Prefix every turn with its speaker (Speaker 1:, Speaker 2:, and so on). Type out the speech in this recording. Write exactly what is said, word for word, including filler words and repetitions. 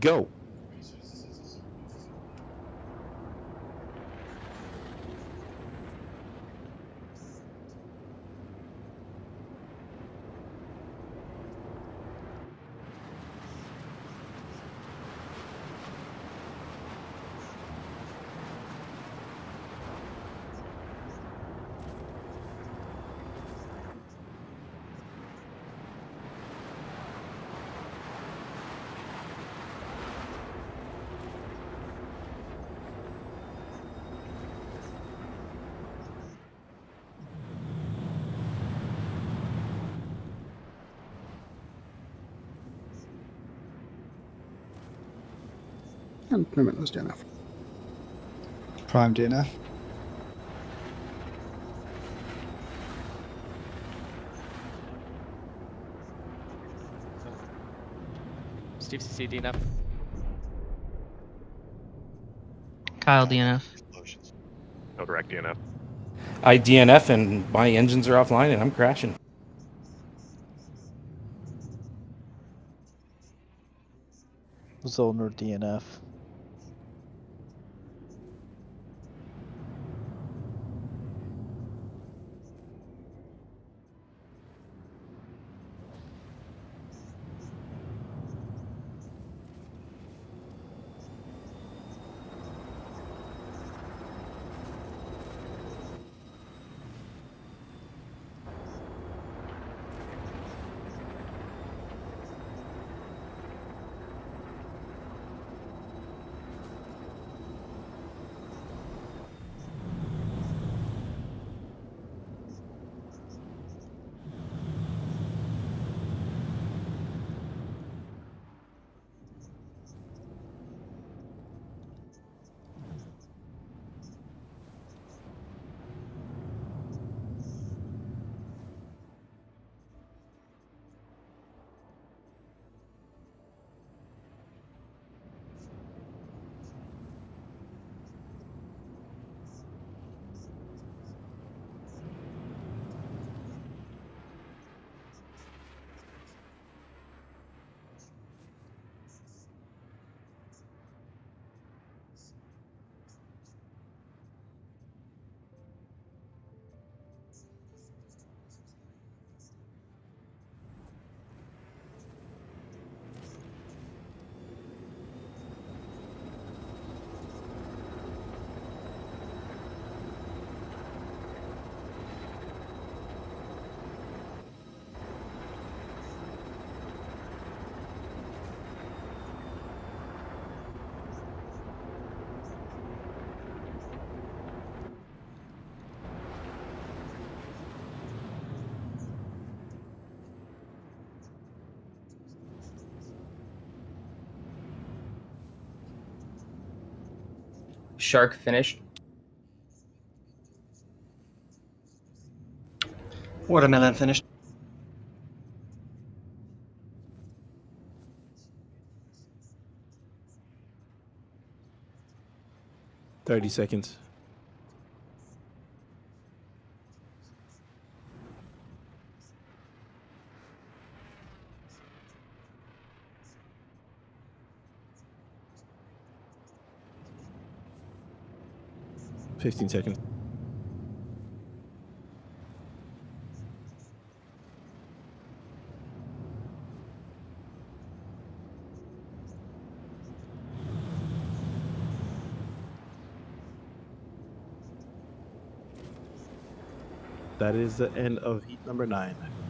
Speaker 1: Go.
Speaker 2: And permit was D N F.
Speaker 3: Prime D N F.
Speaker 4: Steve C C D N F.
Speaker 5: Kyle D N F.
Speaker 6: No direct D N F.
Speaker 1: I D N F and my engines are offline and I'm crashing.
Speaker 7: Zollner D N F.
Speaker 8: Shark finished.
Speaker 9: Watermelon finished.
Speaker 1: Thirty seconds. Fifteen seconds. That is the end of heat number nine.